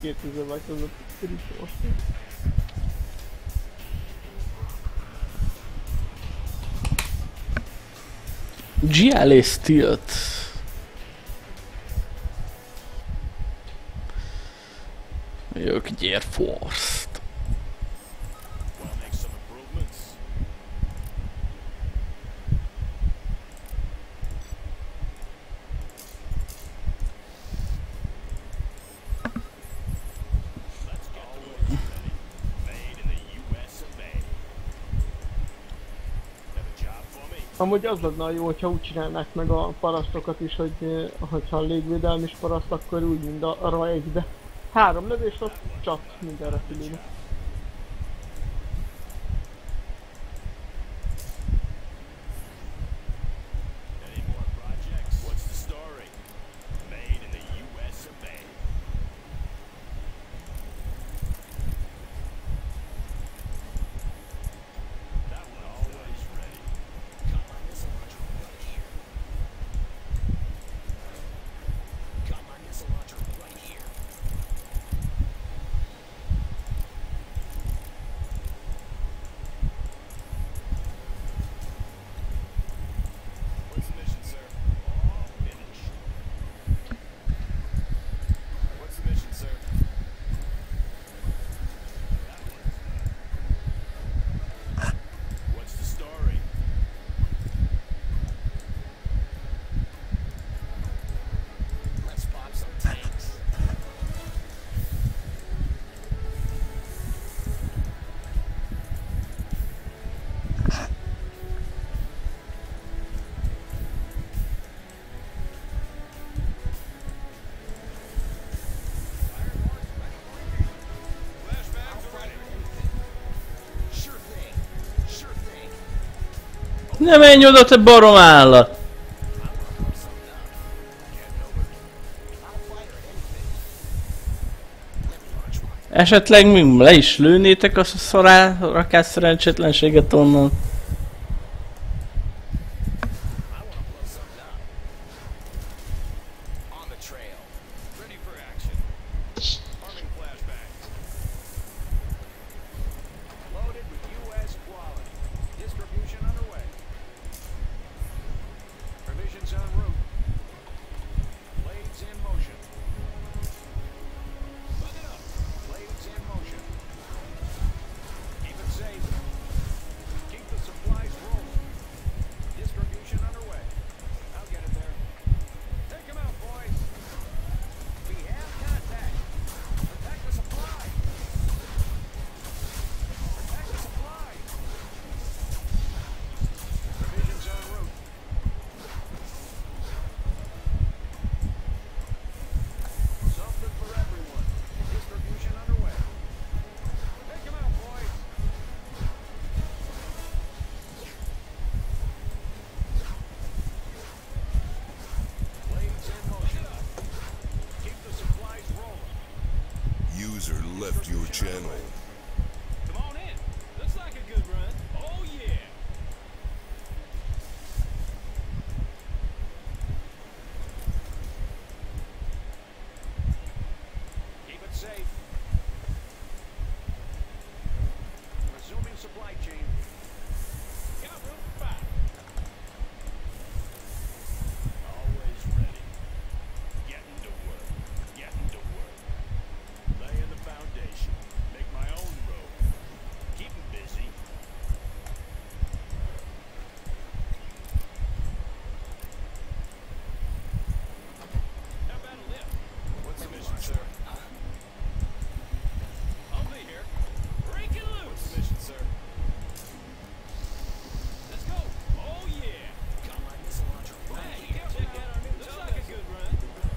2000-ben között Rico. GLA Stilt. Jók Gear Force-t. Amúgy az lenne jó, hogyha úgy csinálnák meg a parasztokat is, hogy ha légvédelmi paraszt, akkor úgy, mint arra egybe. 3 lövés, ott csap minden repülőnek. Ne menj oda, te barom állat! Esetleg mi le is lőnétek a rakás szerencsétlenséget onnan? User left your channel. Come on in. Looks like a good run. Oh yeah. Keep it safe. Resuming supply chain. Got room for 5. Always ready. Getting to work. Getting to work. Laying the foundation. Make my own road. Keep 'em busy. How about a lift? What's the mission, sir? I'll be here. Break it loose. What's the mission, sir? Let's go. Oh yeah. Come on, missile launcher. Hey, check out our new Looks like a good run.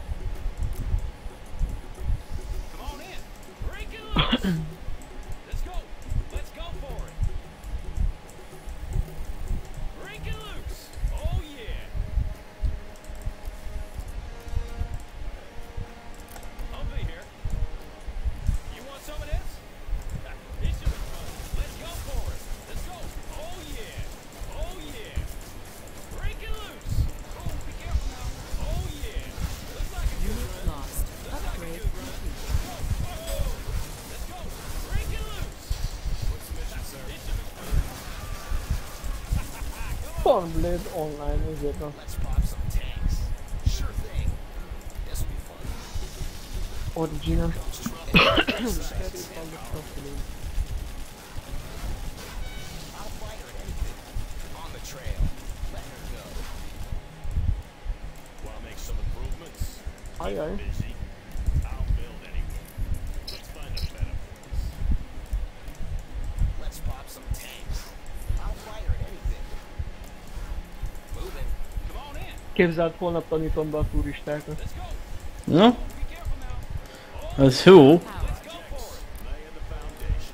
Come on in. Break it loose. Let's go. Let's go for it. Break it loose. Oh yeah. I'll be here. You want some of this? This should be fun. Let's go for it. Let's go. Oh yeah. Oh yeah. Break it loose. Oh, be careful now. Oh yeah. Looks like a good Unit run. lost. Looks like a Upgrade good run. complete. Go. Stormblade online ezért van. Let's pop some tanks. Sure thing. This will be fun. Original. Comes trouble. I'll fight her at anything. On the trail. Let her go. Wanna make some improvements? Ajaj. Busy. I'll build anyway. Let's find a better place. Let's pop some tanks. I'll fight her at anything. Moving. Come on in. Képzeld, holnap tanítom be a turistákat. Let's go. Na? Be careful now. Az jó. Let's go for it. Laying the foundation.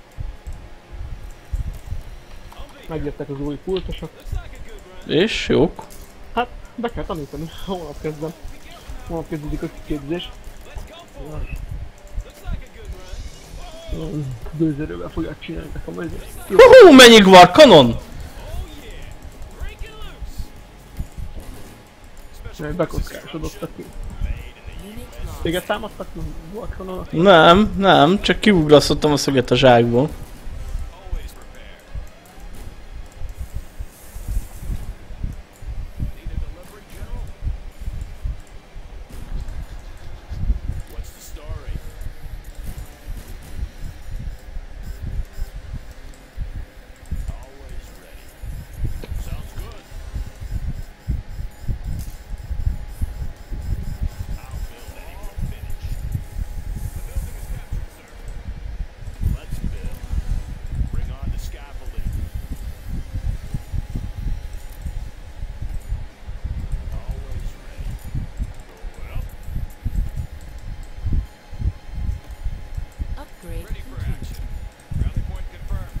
I'll be here. Megjöttek az új pultosok. Looks like a good run. És jók. Hát, be kell tanítani. Holnap kezdem. Holnap kezdődik a kiképzés. Let's go for it. Looks like a good run. Gőzerővel fogják csinálni nekem majd. Jó, Hú, mennyi var kanon! Oh yeah. Break it loose. Special bekockásodottak ki. Téged támadtak? Valkrononak? Nem, nem, csak kiugrasztottam a szöget a zsákból. always prepare. Need a delivery, General? What's the story? Always ready. Sounds good. I'll build anything finished. The building is captured, sir. Let's build. Bring on the scaffolding. Always ready. Going up. Upgrade Ready for complete. action. Rally point confirmed.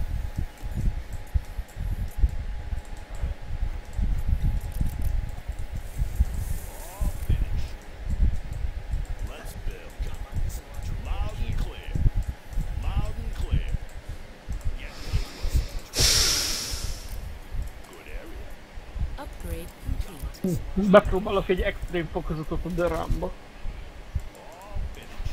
All finished. Let's build. Loud and clear. Loud and clear. Yeah, good area. Upgrade complete. Bepróbálok egy extrém fokozatot a The Ramba. All finished.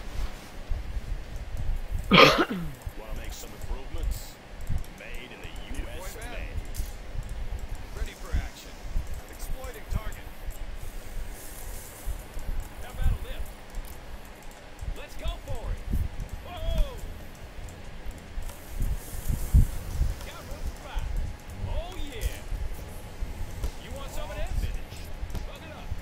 Wanna make some improvements? Made in the US of A. Ready for action. Exploiting target. How about a lift? Let's go for it. Whoa! Got room for 5. Oh yeah. You want some of this? Finish. Bug it up.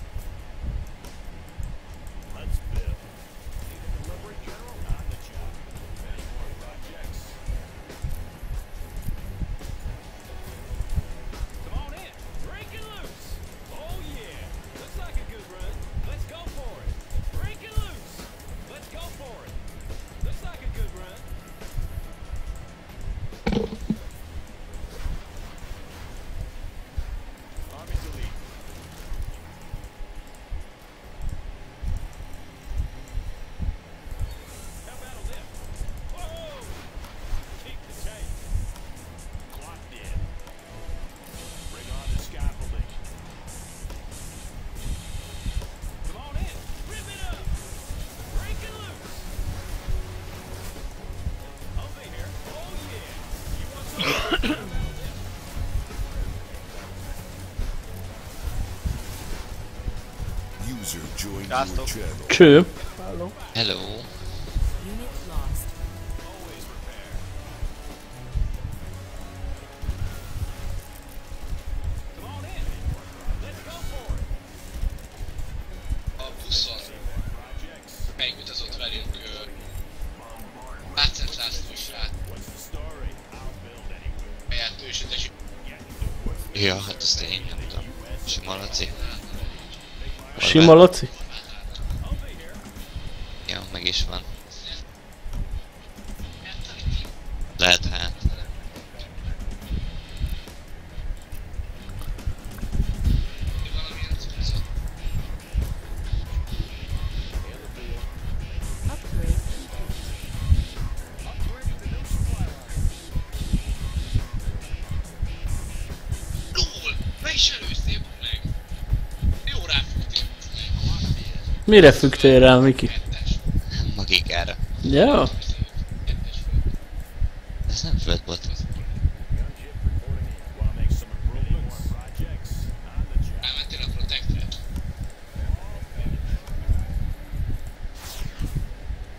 Let's build. Need a delivery, General? On the job. Any more projects? Come on in. Break it loose. Oh yeah. Looks like a good run. Let's go for it. Break it loose. Let's go for it. Looks like a good run. Army delete. How about a lift? Whoa! Keep the chase. Clocked in. Bring on the scaffolding. Come on in. Rip it up. Break it loose. I'll be here. Oh yeah. You want some? User joined Sziasztok. your channel. Cső. Hello. Unit lost. Always prepare. Come on in. Let's go for it. A buszon Projects. megutazott velünk Pácert László srác, What's the story? I'll build anywhere. saját ősödes. Ja, hát azt én nem tudom. Sima Laci. Sima Laci. Ja, meg is van. Lehet hát. Upgrade complete. LOL! Meg is előztél meg! Jó ráfügtél! Mire fügtél rá, Miki? Magikára. Ja? Ez nem föld volt. Gunship reporting in. Wanna make some improvements?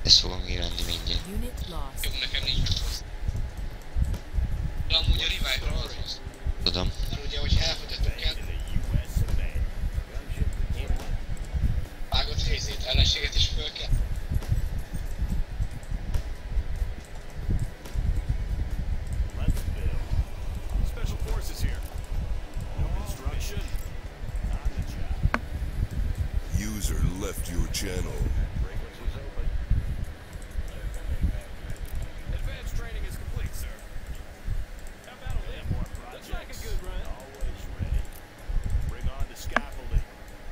Ezt fogom kivenni mindjárt. Unit lost. Jó, nekem nincs hozzá. De amúgy a revive-ra arra is. Tudom. Mert ugye, hogy elfogyottuk el, vágott részét, ellenséget is föl kell. Let's build. Special forces here. No construction. On the job. User left your channel. Frequencies open. Advanced training is complete, sir. How about a little more projects? Looks like a good run. Always ready. Bring on the scaffolding.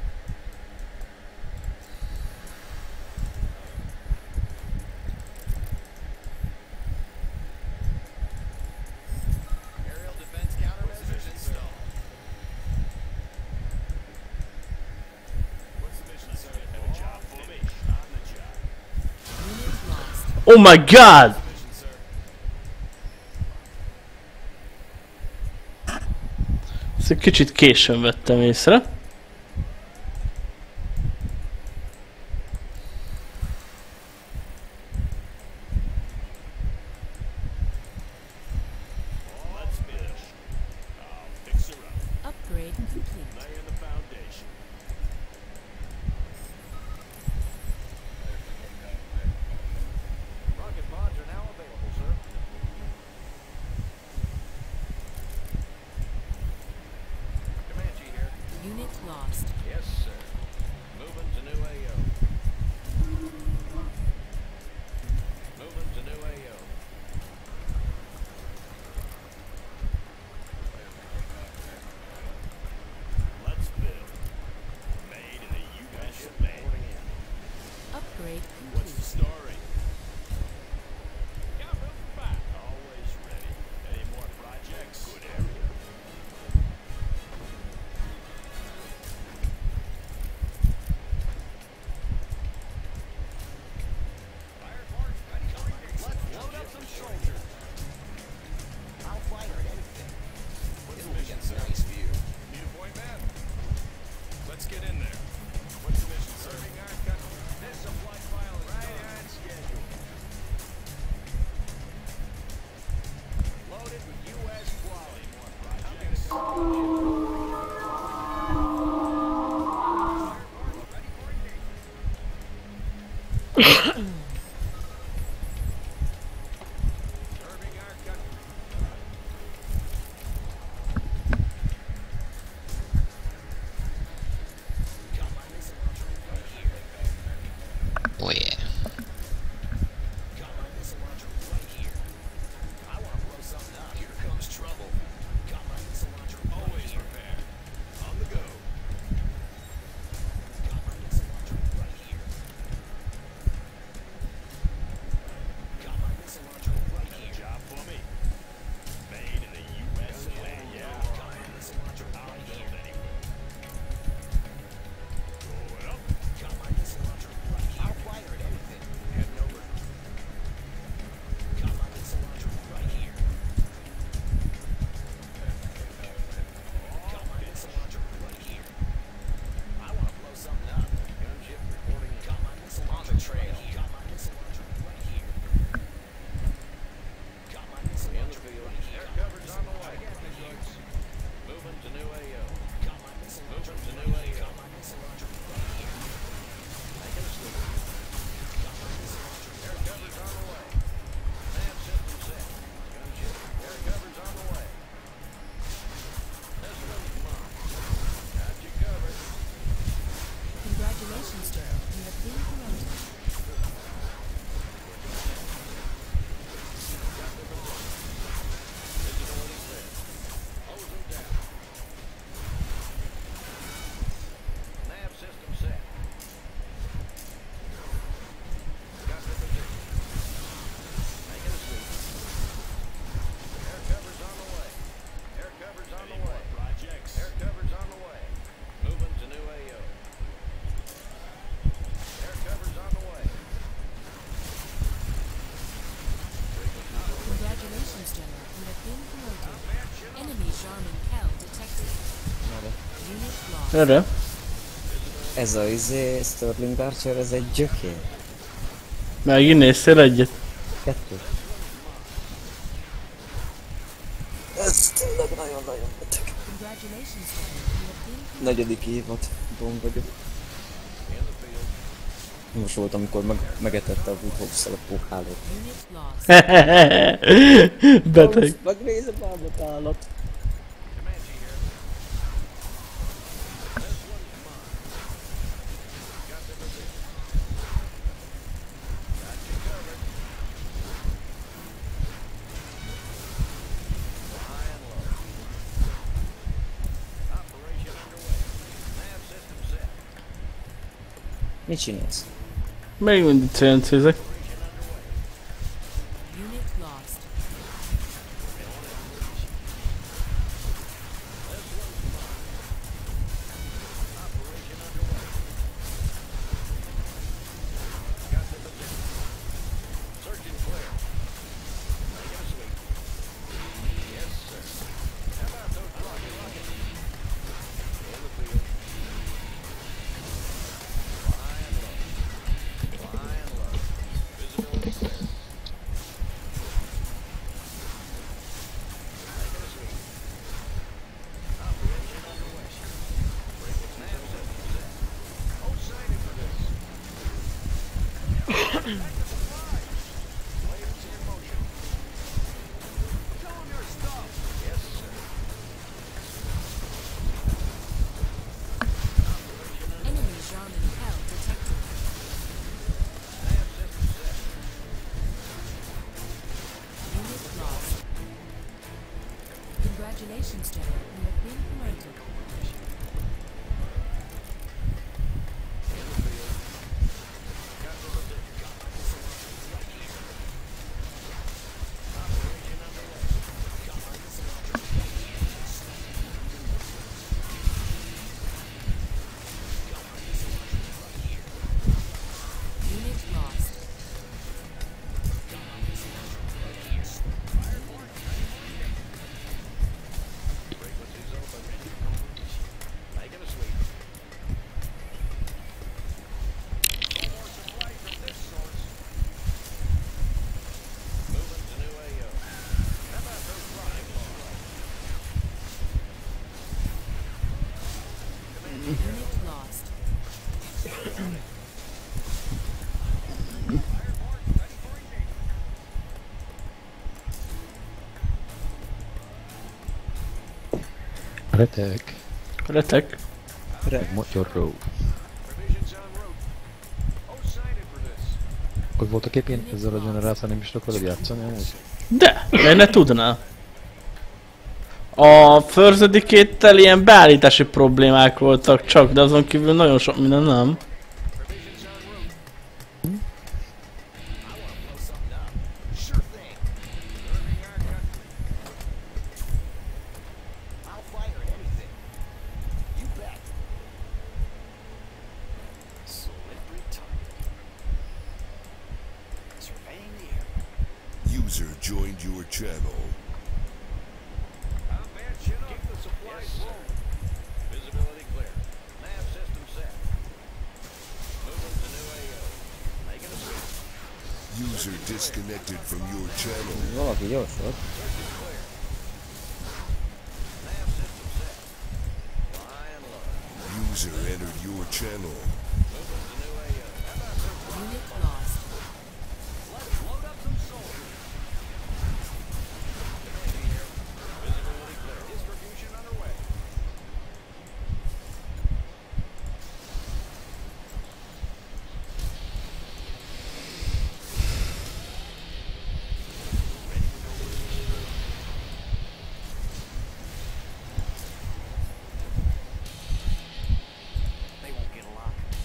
Aerial defense countermeasures installed. What's the mission, sir? Have a job for me. On the job. Unit lost. Oh my god! Mission, sir. Ezt egy kicsit későn vettem észre. Let's finish. I'll fix her up. Upgrade complete. Laying the foundation. Rocket pods are now available, sir. Comanche here. Unit lost. Yes, sir. Moving to new AO. Moving to new AO. Let's build. Made in the U.S. of A. Upgrade What's the complete. story? Got room for 5. Always ready. Any more projects? Good area. Fire parts ready. Let's load up some soldiers. I'll fire at anything. What's the It'll be mission, a sir? nice view. Need a point man? Let's get in there. What's the mission, sir? Serving our country. This supply file is right on schedule. Loaded with U.S. quality. More projects. Serving our country. Oh yeah. Got my missile launcher right here. I want to blow something up. Here comes trouble. Got my missile launcher right Always here. prepared. On the go. Got my missile launcher right here. Got my missile launcher right here. Job for me. Made in the U.S. of A. Yeah. Got my missile launcher I'll right build here. anywhere. Going up. Got my missile launcher right here. I'll fire at anything. Heading over. Got my missile launcher right here. Got my missile launcher right here. I want to blow something up. Gunship reporting. Got my missile launcher right here. Got my missile launcher right here. Got my missile In the launcher field. right here. Air cover's on the way. Moving to new AO. Got my missile launcher Moving to right new here. AO. Got my missile launcher right here. Making a slip. Got my missile launcher Air right cover's here. on the way. Nav system set. Gunship. Air cover's on the way. Systems locked. Got you covered. Congratulations, Joe. You have been promoted. Visibility clear. Hose them down. Nav system set. Got the position. Making a sweep. Air cover's on the way. Air cover's on the way. Projects. Air cover's on the way. Moving to new AO. Air cover's on the way. Congratulations, General. You have been promoted. Enemy Jarman Kell detected. Unit lost. Erre? Ez a Sterling Archer, ez egy gyökér. Megint néztél egyet? 2. Ez tényleg nagyon-nagyon beteg. Congratulations, Ren. You have been promoted. Negyedik évadban vagyok. Most volt, amikor megetette a Woodhouse-szal a pókhálót. Unit lost. Beteg. Megnézem bámot állat. Mit csinálsz? Még mindig CNC-zek. Unit lost. Enemy Jarman Kell detected. Unit lost. Congratulations, General. You have been promoted. Unit lost. Unit lost. Retek. Retek. Motyorró. Hogy voltak épp én ezzel a generációval nem is tudok veled játszani amúgy? De, miért ne tudná? A First Educate-tel ilyen beállítási problémák voltak csak, de azon kívül nagyon sok minden nem. User joined your channel. Keep the supplies rolling. Visibility clear. Nav system set. Moving to new AO. Making a switch. User disconnected from your channel. Valaki gyors volt. Nav system set. Flying low. User entered your channel. Moving to new AO. How about some Unit lost. Let's load up some soldiers. Visibility clear. Distribution underway. They won't get a lock.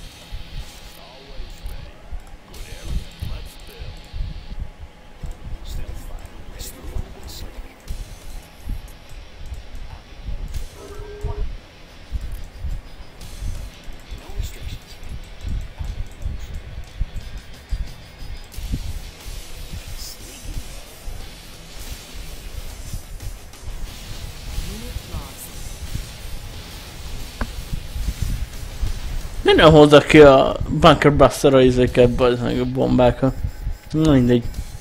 Minden hozza ki a Bunker Buster-ra izéket, bazd meg a bombákat. Na mindegy.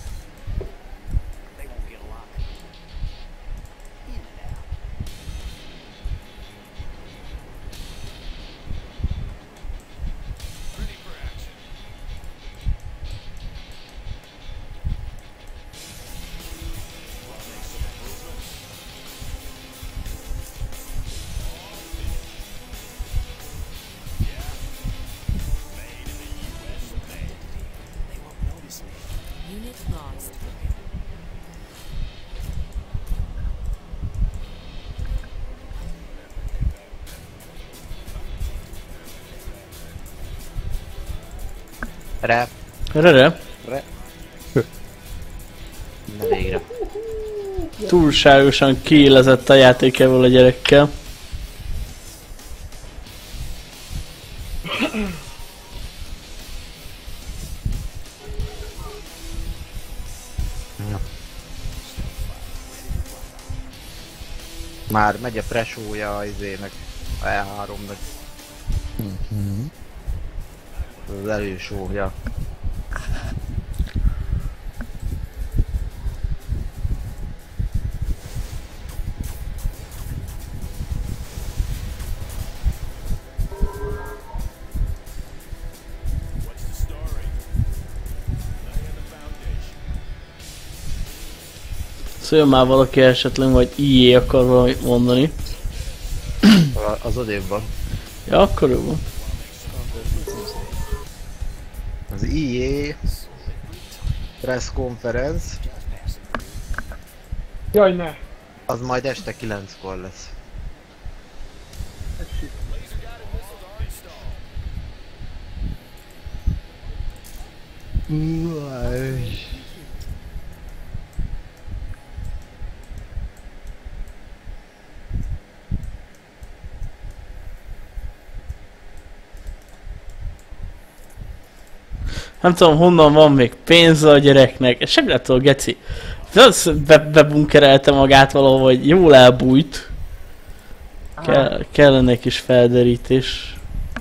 Unit lost. Rep. Rere? Na végre. Túlságosan kiélezett a játék ebből a gyerekkel. Már megy a presója izének, a E3-nak. Az elősója. Szóljon már valaki esetleg, vagy IE akar valamit mondani. Az odébb van. Ja, akkor jó van. Az EA Press Conference. Jaj, ne! Az majd este 9-kor lesz. Nem tudom honnan van még pénze a gyereknek, sem lehet a geci. Bebunkerelte magát valahogy, jól elbújt. Kellene egy kis felderítés.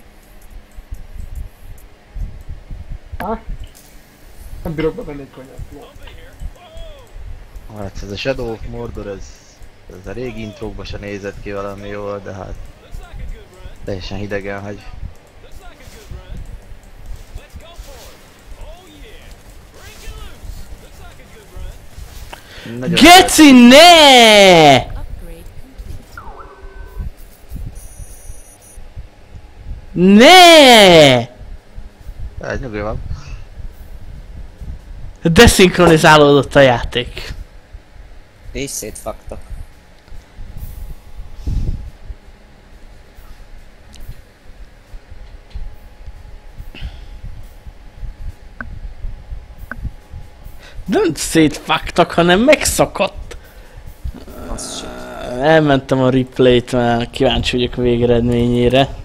Nem bírok bevenni egy konyhát. Hát ez a Shadow of Mordor, ez a régi intrókban se nézett ki valami jól, de hát teljesen hidegen hagy. Nagyon Geci, ne! Upgrade complete. Ne! Hát nyugodj van. Deszinkronizálódott a játék. És szétfaktak. Nem szétfaktak, hanem megszakadt. Az sem. Elmentem a replay-t, mert kíváncsi vagyok a végeredményére.